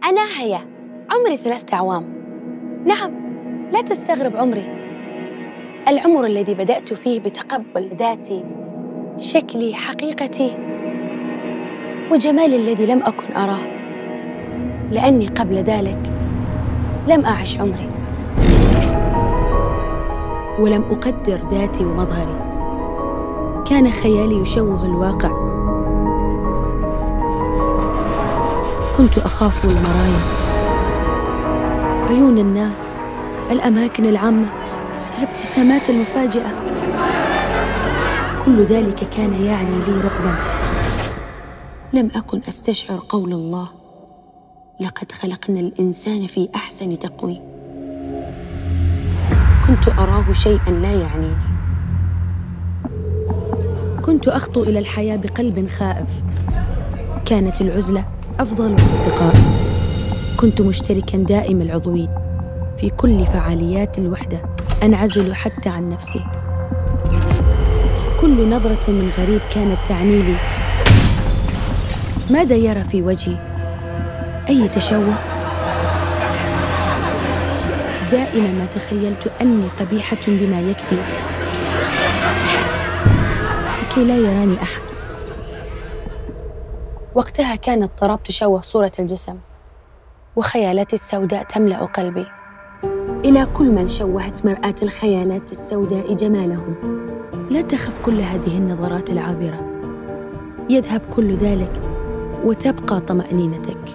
أنا هيا، عمري 3 أعوام. نعم، لا تستغرب عمري، العمر الذي بدأت فيه بتقبل ذاتي، شكلي، حقيقتي، وجمالي الذي لم أكن أراه، لأني قبل ذلك لم أعش عمري، ولم أقدر ذاتي ومظهري. كان خيالي يشوه الواقع. كنت أخاف المرايا، عيون الناس، الأماكن العامة، الابتسامات المفاجئة. كل ذلك كان يعني لي رعباً. لم أكن أستشعر قول الله: لقد خلقنا الإنسان في أحسن تقويم. كنت أراه شيئاً لا يعنيني. كنت أخطو إلى الحياة بقلب خائف. كانت العزلة أفضل أصدقائي. كنت مشتركاً دائم العضوين في كل فعاليات الوحدة، أنعزل حتى عن نفسي. كل نظرة من غريب كانت تعني لي: ماذا يرى في وجهي؟ أي تشوه؟ دائما ما تخيلت أني قبيحة بما يكفي لكي لا يراني أحد. وقتها كان اضطراب تشوه صورة الجسم، وخيالاتي السوداء تملأ قلبي. إلى كل من شوهت مرآة الخيالات السوداء جمالهم: لا تخف كل هذه النظرات العابرة، يذهب كل ذلك وتبقى طمأنينتك.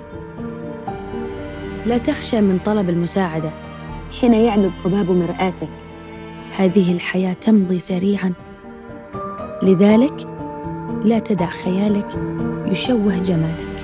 لا تخشى من طلب المساعدة حين يعلو الضباب مرآتك. هذه الحياة تمضي سريعاً، لذلك لا تدع خيالك يشوه جمالك.